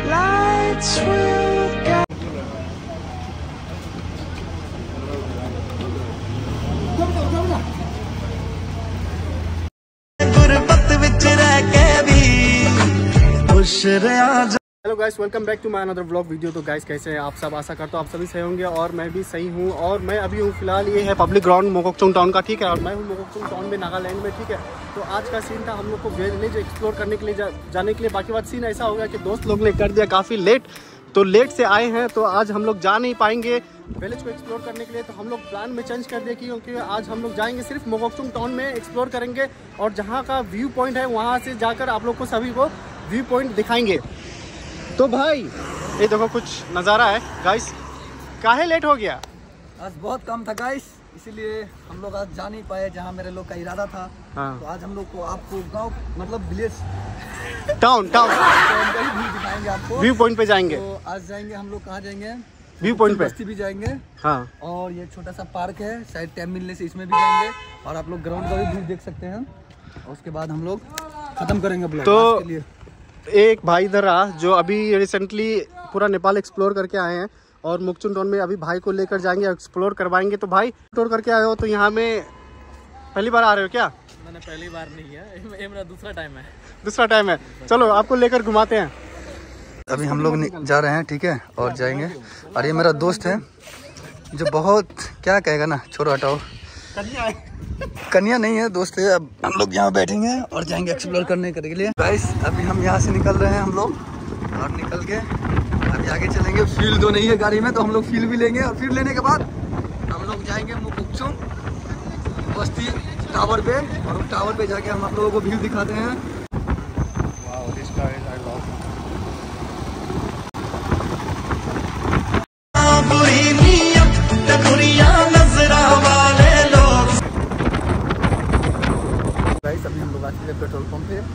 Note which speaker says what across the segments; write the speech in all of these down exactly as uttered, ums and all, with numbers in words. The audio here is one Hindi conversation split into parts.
Speaker 1: lights will guide.
Speaker 2: Hello guys, welcome back to my another vlog video. तो गाइस कैसे हैं आप सब? आशा करता हूँ आप सभी सही होंगे और मैं भी सही हूँ। और मैं अभी हूँ फिलहाल, ये है पब्लिक ग्राउंड मोकोकचुंग टाउन का, ठीक है। और मैं हूँ मोकोकचुंग टाउन में, नागालैंड में, ठीक है। तो आज का सीन था हम लोग को विलेज एक्सप्लोर करने के लिए जा, जाने के लिए। बाकी बात सीन ऐसा हो गया कि दोस्त लोग ने कर दिया काफ़ी लेट, तो लेट से आए हैं तो आज हम लोग जा नहीं पाएंगे विलेज को एक्सप्लोर करने के लिए। तो हम लोग प्लान में चेंज कर दिए क्योंकि आज हम लोग जाएंगे सिर्फ मोकोकचुंग टाउन में एक्सप्लोर करेंगे और जहाँ का व्यू पॉइंट है वहाँ से जाकर आप लोग को सभी को व्यू पॉइंट दिखाएंगे। तो भाई ये देखो कुछ नज़ारा है गाइस। काहे लेट हो गया?
Speaker 3: आज बहुत कम था गाइस, इसीलिए हम लोग आज जा नहीं पाए जहाँ मेरे लोग का इरादा था। हाँ। तो आज हम लोग को आपको गांव मतलब विलेज
Speaker 2: टाउन टाउन
Speaker 3: व्यू दिखाएंगे आपको,
Speaker 2: व्यू पॉइंट पे जाएंगे।
Speaker 3: तो आज जाएंगे हम लोग, कहाँ जाएंगे?
Speaker 2: व्यू पॉइंट पे
Speaker 3: बस्ती भी जाएंगे।
Speaker 2: हाँ।
Speaker 3: और ये छोटा सा पार्क है, शायद टाइम मिलने से इसमें भी जाएंगे और आप लोग ग्राउंड का भी व्यू देख सकते हैं। और उसके बाद हम लोग खत्म करेंगे ब्लॉग।
Speaker 2: तो
Speaker 3: के लिए
Speaker 2: एक भाई इधर रहा जो अभी रिसेंटली पूरा नेपाल एक्सप्लोर करके आए हैं और मोकोकचुंग टाउन में अभी भाई को लेकर जाएंगे, एक्सप्लोर करवाएंगे। तो भाई एक्सप्लोर करके आए हो तो यहाँ में पहली बार आ रहे हो क्या?
Speaker 4: मैंने पहली बार नहीं है, ये मेरा दूसरा टाइम है।
Speaker 2: दूसरा टाइम है, चलो आपको लेकर घुमाते हैं।
Speaker 3: अभी हम लोग जा रहे हैं, ठीक है, और जाएंगे। और ये मेरा दोस्त है जो बहुत क्या कहेगा ना, छोड़ो हटाओ, कन्या नहीं है, दोस्त है। अब हम लोग यहाँ बैठेंगे और जाएंगे एक्सप्लोर करने के लिए। गाइस अभी हम यहाँ से निकल रहे हैं हम लोग, और निकल के अभी आगे चलेंगे। फ्यूल तो नहीं है गाड़ी में, तो हम लोग फ्यूल भी लेंगे और फिर लेने के बाद हम लोग जाएंगे मोकोकचुंग बस्ती टावर पे, और टावर पे जाके हम आप लोगों को व्यू दिखाते हैं। अभी हम लोग आ चुके हैं पेट्रोल पंप पे।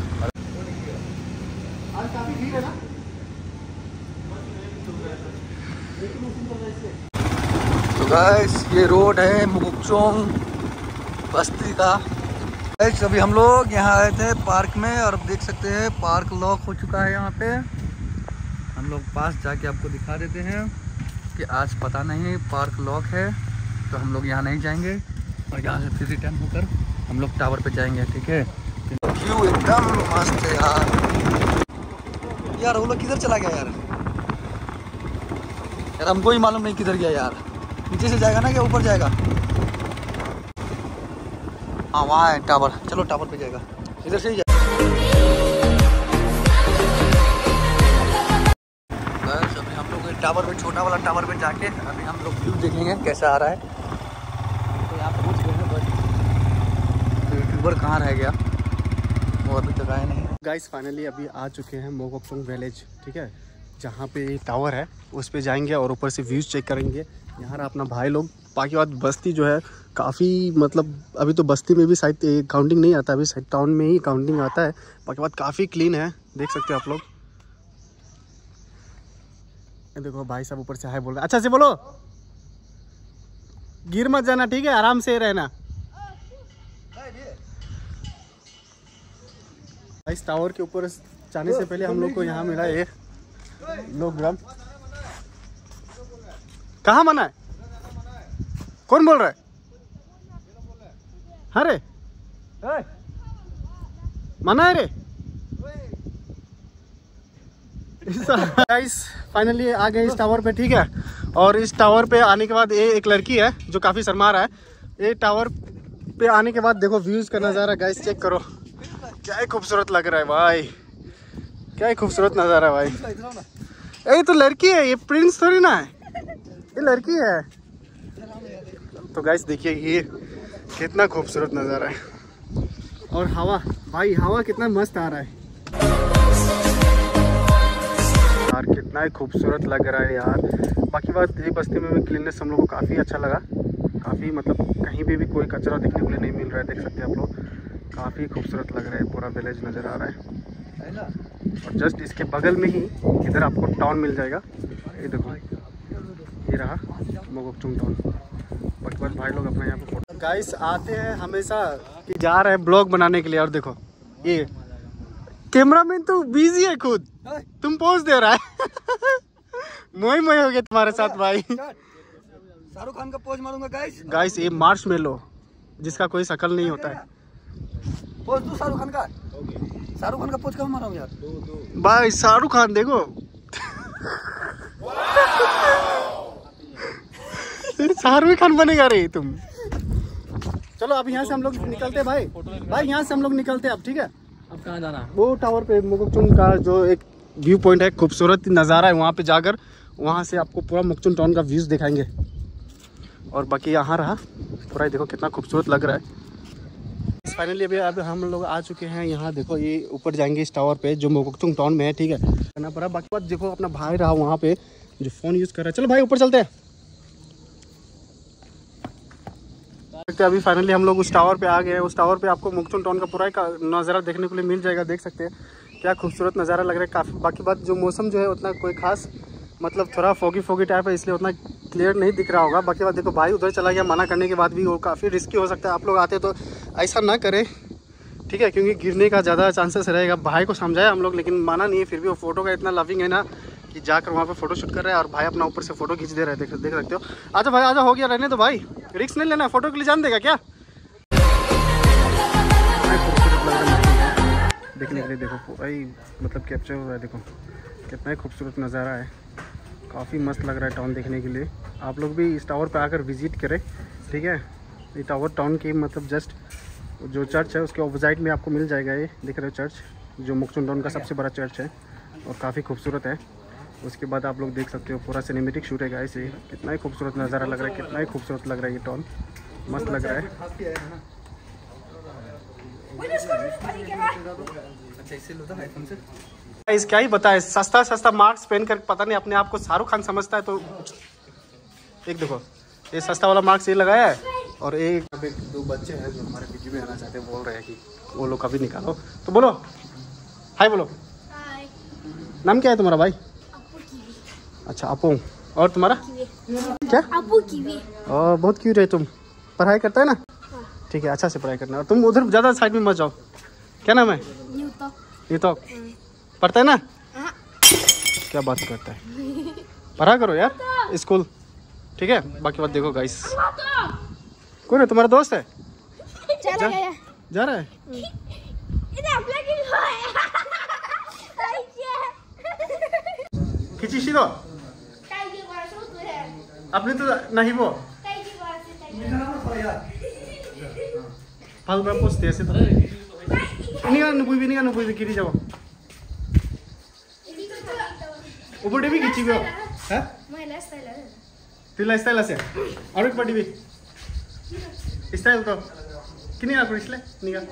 Speaker 3: तो गाइस ये रोड है मोकोकचुंग बस्ती का। गाइस अभी हम लोग यहाँ आए थे पार्क में और अब देख सकते हैं पार्क लॉक हो चुका है। यहाँ पे हम लोग पास जाके आपको दिखा देते हैं कि आज पता नहीं पार्क लॉक है, तो हम लोग यहाँ नहीं जाएंगे और यहाँ से फिर रिटर्न होकर हम लोग टावर पे जाएंगे, ठीक है। व्यू एकदम मस्त है यार। यार वो लोग किधर चला गया यार? यार हमको ही मालूम नहीं किधर गया यार। नीचे से जाएगा ना क्या ऊपर जाएगा? हाँ वहाँ है टावर, चलो टावर पे जाएगा, इधर से ही जाएगा। अभी हम लोग टावर पे, छोटा वाला टावर पे जाके अभी हम लोग व्यू देखेंगे कैसा आ रहा है। तो यहाँ पहुँच गए हैं, बस यूट्यूबर कहाँ रह गया, वो अभी तक आए नहीं।
Speaker 2: गाइस फाइनली अभी आ चुके हैं मोकोकचुंग विलेज, ठीक है। जहाँ पे टावर है उस पे जाएंगे और ऊपर से व्यूज़ चेक करेंगे। यहाँ अपना भाई लोग। बाकी बात बस्ती जो है काफ़ी, मतलब अभी तो बस्ती में भी शायद काउंटिंग नहीं आता, अभी शायद टाउन में ही काउंटिंग आता है। बाकी बात काफ़ी क्लीन है, देख सकते हो आप लोग। देखो भाई साहब ऊपर से हाय बोल रहे हैं, अच्छा से बोलो, गिर मत जाना, ठीक है, आराम से रहना। इस टावर के ऊपर जाने से पहले हम लोग को यहाँ मिला ये लोग ग्राम। कहाँ मना है? कौन बोल रहा है? अरे मना है रे। गाइस फाइनली आ गए इस टावर पे, ठीक है। और इस टावर पे आने के बाद ये एक लड़की है जो काफी शर्मा रहा है। ये टावर पे आने के बाद देखो व्यूज का नज़ारा गाइस चेक करो, क्या ही खूबसूरत लग रहा है भाई, क्या ही खूबसूरत नज़ारा है भाई। ये तो लड़की है, ये प्रिंस थोड़ी ना है, ये लड़की है। तो गाइस देखिए ये कितना खूबसूरत नज़ारा है। और हवा भाई, हवा कितना मस्त आ रहा है यार, कितना ही खूबसूरत लग रहा है यार। बाकी बात ये बस्ती में क्लीननेस हम लोग को काफ़ी अच्छा लगा, काफ़ी मतलब कहीं पे भी कोई कचरा देखने को नहीं मिल रहा है, देख सकते हैं आप लोग। काफ़ी खूबसूरत लग रहा है, पूरा विलेज नज़र आ रहा है। और जस्ट इसके बगल में ही इधर आपको टाउन मिल जाएगा। ये देखो ये रहा मोकोकचुंग टाउन। बाकी बात भाई लोग अपना यहाँ पे फोटो। गाइस आते हैं हमेशा कि जा रहे हैं ब्लॉग बनाने के लिए, और देखो ये कैमरामैन तो बिजी है खुद। तुम पोज दे रहा है। मोई मोई हो गया तुम्हारे साथ भाई।
Speaker 3: शाहरुख खान का पोज मारूंगा गाइस।
Speaker 2: गाइस ये मार्शमेलो जिसका कोई शकल नहीं होता है।
Speaker 3: पोज दो शाहरुख खान का। शाहरुख खान का पोज कहाँ मारा हूँ यार?
Speaker 2: भाई शाहरुख खान देखो। शाहरुख खान बनेगा रे तुम। चलो अब यहाँ से हम लोग निकलते हैं भाई। भाई यहाँ से हम लोग निकलते हैं अब, ठीक है।
Speaker 4: अब कहाँ जाना?
Speaker 2: वो टावर पे मोकोकचुंग का जो एक व्यू पॉइंट है, खूबसूरत नज़ारा है, वहाँ पे जाकर वहाँ से आपको पूरा मोकोकचुंग टाउन का व्यूज़ दिखाएंगे। और बाकी यहाँ रहा पूरा, देखो कितना खूबसूरत लग रहा है। फाइनली अभी अब हम लोग आ चुके हैं यहाँ। देखो ये ऊपर जाएंगे इस टावर पे जो मोकोकचुंग टाउन में है, ठीक है। करना पड़ा। बाकी बात देखो अपना भाई रहा वहाँ पे जो फ़ोन यूज़ कर रहा है। चलो भाई ऊपर चलते हैं। अभी फाइनली हम लोग उस टावर पे आ गए हैं। उस टावर पे आपको मोकोकचुंग टाउन का पूरा का नज़ारा देखने के लिए मिल जाएगा। देख सकते हैं क्या खूबसूरत नज़ारा लग रहा है काफ़ी। बाकी बात जो मौसम जो है उतना कोई खास मतलब थोड़ा फोगी फोगी टाइप है, इसलिए उतना क्लियर नहीं दिख रहा होगा। बाकी बात देखो भाई उधर चला गया, मना करने के बाद भी वो काफ़ी रिस्की हो सकता है। आप लोग आते तो ऐसा ना करें, ठीक है, क्योंकि गिरने का ज़्यादा चांसेस रहेगा। भाई को समझाया हम लोग लेकिन माना नहीं है। फिर भी वो फ़ोटो का इतना लविंग है ना कि जाकर वहाँ पे फ़ोटो शूट कर रहा है और भाई अपना ऊपर से फ़ोटो खींच दे रहे हैं। देख देख सकते हो। आजा भाई आजा, हो गया, रहने दो भाई, रिस्क नहीं लेना। फ़ोटो के लिए जान देगा क्या? देखने के लिए देखो भाई मतलब कैप्चर हो रहा है। देखो कितना ही खूबसूरत नज़ारा है, काफ़ी मस्त लग रहा है टाउन देखने के लिए। आप लोग भी इस टावर पे आकर विज़िट करें, ठीक है। ये टावर टाउन की मतलब जस्ट जो चर्च है उसके ऑपोजिट में आपको मिल जाएगा। ये दिख रहे हो चर्च, जो मोकोकचुंग टाउन का सबसे बड़ा चर्च है और काफ़ी खूबसूरत है। उसके बाद आप लोग देख सकते हो पूरा सिनेमेटिक शूट है गाइस। ये कितना ही खूबसूरत नज़ारा लग रहा है, कितना ही खूबसूरत लग रहा है। ये टाउन मस्त लग रहा है। इस क्या ही बताए, सस्ता सस्ता मार्क्स पहन कर पता नहीं अपने आप को शाहरुख खान समझता है। तो एक देखो ये सस्ता वाला मार्क्स ये लगाया है और एक दो बच्चे हैं जो हमारे वीडियो में आना चाहते हैं, बोल रहे हैं कि वो लोग कभी निकालो। तो बोलो हाय, बोलो हाय। नाम क्या है तुम्हारा भाई? अच्छा अपू। और तुम्हारा क्या?
Speaker 1: अपू कीवी।
Speaker 2: और बहुत क्यूट है तुम। पढ़ाई करता है ना? ठीक है, अच्छा से पढ़ाई करना। और तुम उधर ज़्यादा साइड में मत जाओ। क्या नाम है? ये तो पढ़ता है ना? क्या बात करता है, पढ़ा करो यार स्कूल, ठीक है। बाकी बात देखो गाइस, कौन है तुम्हारा दोस्त है?
Speaker 1: चला गया।
Speaker 2: जा रहा है? खिची सी दो अपने तो नहीं वो फाल berapa post ya sih tadi? Ini kan nubui ini kan nubui kiri jauh. ऊपर भी खींची हुई हो? हैं? तू लाइफस्टाइल ऐसे? और एक पढ़ी भी? स्टाइल तो किन्हीं आप इसलिए निकाल।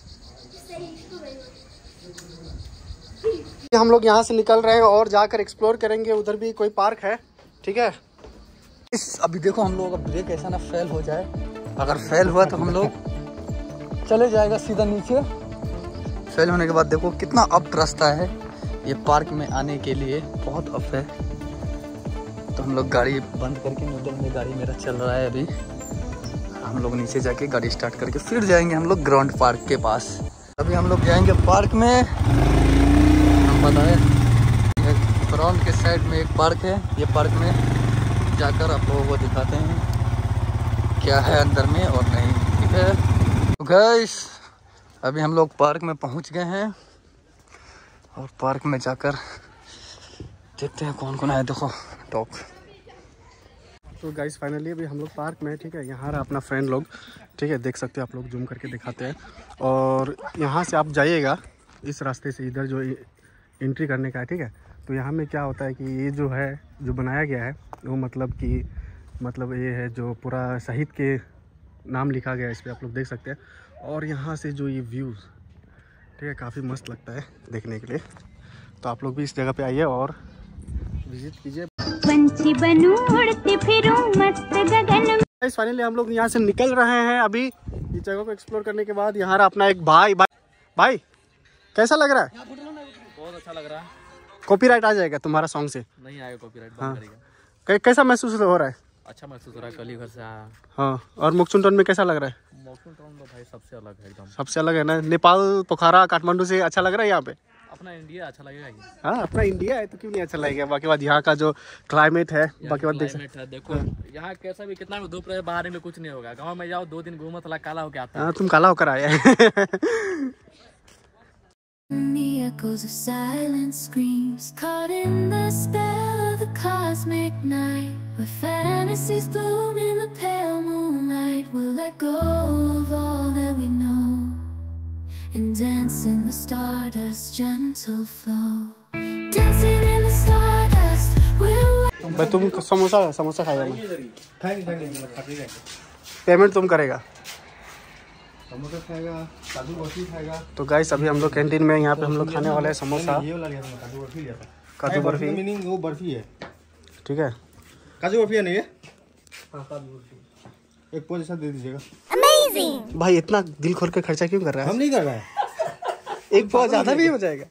Speaker 2: हम लोग यहाँ से निकल रहे हैं और जाकर एक्सप्लोर करेंगे। उधर भी कोई पार्क है, ठीक है।
Speaker 3: इस अभी देखो हम लोग का ब्रेक ऐसा ना फेल हो जाए। अगर फेल हुआ तो हम लोग चले जाएगा सीधा नीचे। फेल होने के बाद देखो कितना अप रास्ता है ये पार्क में आने के लिए, बहुत अप है। तो हम लोग गाड़ी बंद करके न्यूट्रल में गाड़ी मेरा चल रहा है अभी। हम लोग नीचे जाके गाड़ी स्टार्ट करके फिर जाएंगे हम लोग ग्राउंड पार्क के पास। अभी हम लोग जाएंगे पार्क में। हम बताए ग्राउंड के साइड में एक पार्क है। ये पार्क में जाकर आप लोगों को दिखाते हैं क्या है अंदर में और नहीं, ठीक है। तो गाइस अभी हम लोग पार्क में पहुंच गए हैं और पार्क में जाकर देखते हैं कौन कौन आया। देखो डॉग।
Speaker 2: तो गाइस फाइनली अभी हम लोग पार्क में, ठीक है। यहाँ रहा अपना फ्रेंड लोग, ठीक है, देख सकते हो आप लोग, जूम करके दिखाते हैं। और यहाँ से आप जाइएगा इस रास्ते से, इधर जो एंट्री करने का है, ठीक है। तो यहाँ में क्या होता है कि ये जो है जो बनाया गया है वो मतलब कि मतलब ये है जो पूरा शहीद के नाम लिखा गया है इस पर, आप लोग देख सकते हैं। और यहाँ से जो ये व्यूज़, ठीक है, काफ़ी मस्त लगता है देखने के लिए। तो आप लोग भी इस जगह पे आइए और विजिट कीजिए।
Speaker 1: पंछी बनूं उड़ती फिरूं मस्त गगन में।
Speaker 2: फाइनली हम लोग यहाँ से निकल रहे हैं अभी इस जगह को एक्सप्लोर करने के बाद। यहाँ रहा अपना एक भाई। भाई भाई कैसा लग रहा है?
Speaker 4: बहुत अच्छा लग रहा है।
Speaker 2: कॉपीराइट आ जाएगा तुम्हारा सॉन्ग से?
Speaker 4: नहीं आएगा कॉपीराइट, बंद
Speaker 2: हाँ।
Speaker 4: करेगा।
Speaker 2: कैसा महसूस हो रहा है?
Speaker 4: अच्छा महसूस हो रहा है, कल ही घर से आया।
Speaker 2: हाँ। और मोकोकचुंग टाउन में कैसा लग रहा है?
Speaker 4: मोकोकचुंग टाउन तो भाई सबसे अलग है एकदम।
Speaker 2: सबसे अलग है ना? नेपाल, पोखरा, काठमांडू से अच्छा लग रहा है यहाँ पे?
Speaker 4: अपना इंडिया अच्छा लगेगा ही।
Speaker 2: हाँ अपना इंडिया है तो क्यों नहीं अच्छा लगेगा। बाकी बात यहाँ का जो क्लाइमेट है, बाकी बात देख
Speaker 4: क्लाइमेट है देखो, यहाँ कैसा भी कितना भी धूप रहे बाहर में कुछ नहीं होगा। गांव में जाओ दो दिन घूमो थोड़ा काला होके आता है।
Speaker 2: हाँ तुम काला होकर आए हैं।
Speaker 5: The echoes of silent screams caught in the spell of the cosmic night, where fantasies bloom in the pale moonlight. We'll let go of all that we know and dance in the stardust's gentle flow. Dancing in the stardust, we'll
Speaker 2: भाई तुम समोसा समोसा खाएगा ना? पेमेंट तुम करेगा?
Speaker 3: समोसा खाएगा, काजू बर्फी खाएगा।
Speaker 2: तो गाइस अभी हम लोग कैंटीन में यहाँ पे हम लोग खाने वाले हैं समोसा,
Speaker 3: ये वाला लिया था, काजू बर्फी लिया था।
Speaker 2: काजू बर्फी
Speaker 3: मीनिंग वो बर्फी है,
Speaker 2: ठीक है।
Speaker 3: काजू बर्फी है नहीं है? हाँ काजू बर्फी। एक पोज ऐसा दे दीजिएगा।
Speaker 2: भाई इतना दिल खोल के खर्चा क्यों कर रहा है?
Speaker 3: हम नहीं कर रहे हैं।
Speaker 2: एक पाव ज्यादा भी हो जाएगा।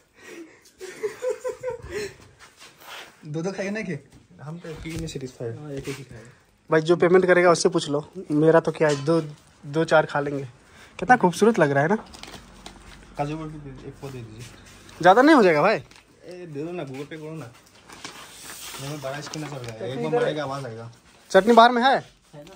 Speaker 3: दो दो खाएगा ना कि? हम तो एक ही में सेटिस्फाई है। हाँ एक ही खाएगा।
Speaker 2: भाई जो पेमेंट करेगा उससे पूछ लो, मेरा तो क्या है, दो दो चार खा लेंगे। कितना खूबसूरत लग रहा है ना।
Speaker 3: काजू बर्फी एक पोज दे दीजिए।
Speaker 2: ज़्यादा नहीं हो जाएगा भाई?
Speaker 3: ए दे दो ना, गूगल पे करो ना। हमें बड़ा स्क्रीन ना चल रहा है, एक बार मारेगा आवाज आएगा।
Speaker 2: चटनी बाहर में है?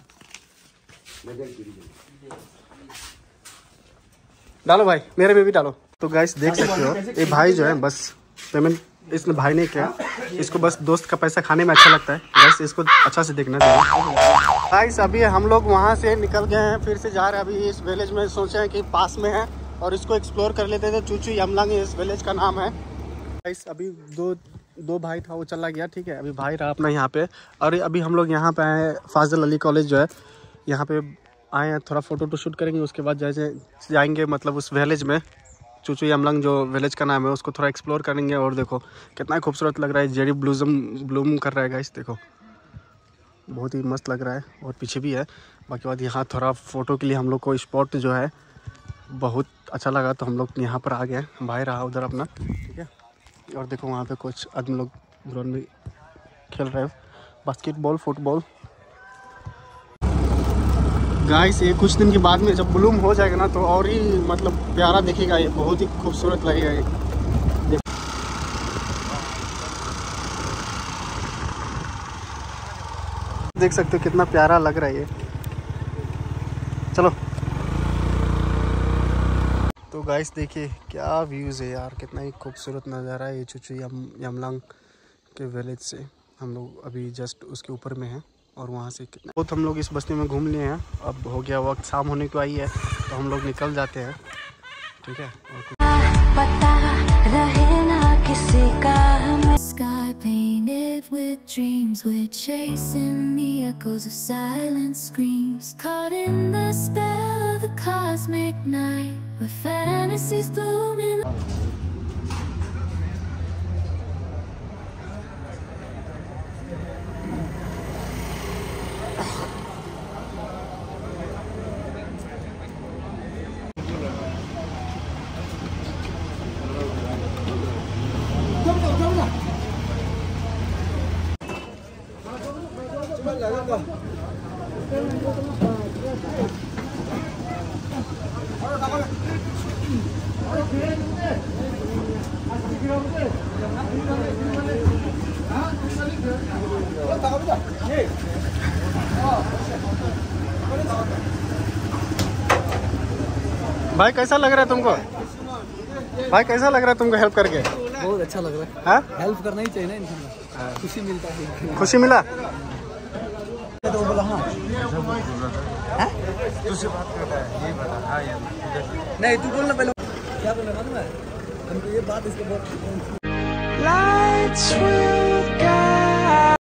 Speaker 2: डालो भाई, मेरे में भी डालो। तो गाइस देख सकते हो ये भाई जो है बस पेमेंट इसने भाई ने किया, इसको बस दोस्त का पैसा खाने में अच्छा लगता है। गाइस इसको अच्छा से देखना चाहिए। गाइस अभी हम लोग वहाँ से निकल गए हैं, फिर से जा रहे हैं अभी इस विलेज में। सोचे हैं कि पास में है और इसको एक्सप्लोर कर लेते थे। चूचू यमलांग इस विलेज का नाम है। गाइस अभी दो दो भाई था वो चला गया, ठीक है। अभी भाई रहा अपना यहाँ पे, और अभी हम लोग यहाँ पे आए फाजिल अली कॉलेज जो है यहाँ पे आए हैं। थोड़ा फोटो तो शूट करेंगे, उसके बाद जैसे जाएंगे मतलब उस विलेज में, चूचू यमलांग जो विलेज का नाम है, उसको थोड़ा एक्सप्लोर करेंगे। और देखो कितना खूबसूरत लग रहा है, जेडी ब्लूजम ब्लूम कर रहा है गाइस, देखो बहुत ही मस्त लग रहा है। और पीछे भी है। बाकी बात यहाँ थोड़ा फ़ोटो के लिए हम लोग को स्पॉट जो है बहुत अच्छा लगा, तो हम लोग यहाँ पर आ गए। भाई रहा उधर अपना, ठीक है। और देखो वहाँ पे कुछ आदमी लोग ग्राउंड में खेल रहे हैं बास्केटबॉल फुटबॉल। गाइस ये कुछ दिन के बाद में जब ब्लूम हो जाएगा ना तो और ही मतलब प्यारा दिखेगा, ये बहुत ही खूबसूरत लगेगा ये। देख सकते हो कितना प्यारा लग रहा है ये। चलो तो गाइस देखिए क्या व्यूज़ है यार, कितना ही खूबसूरत नज़ारा है ये चूचू यम यमलांग के विलेज से। हम लोग अभी जस्ट उसके ऊपर में हैं और वहाँ से कितना बहुत हम लोग इस बस्ती में घूम लिए हैं। अब हो गया वक्त, शाम होने को आई है तो हम लोग निकल जाते हैं, ठीक है। और
Speaker 5: पता रहे ना किसी का हमें। Sky painted with dreams, we're chasing the echoes of silent screams, caught in the spell of the cosmic night, where fantasies bloom in
Speaker 2: भाई कैसा लग रहा है तुमको? भाई कैसा लग रहा है तुमको हेल्प करके?
Speaker 4: बहुत अच्छा लग रहा है।
Speaker 2: हाँ
Speaker 4: हेल्प करना ही चाहिए ना इंसान, खुशी मिलता है।
Speaker 2: खुशी मिला?
Speaker 4: तो बोला हाँ
Speaker 3: तुझसे बात कर रहा है, ये बता। हाँ यार
Speaker 4: नहीं तू बोलना पहले, क्या बोलना मालूम है हमको ये बात इसके बहुत।
Speaker 5: lights will guide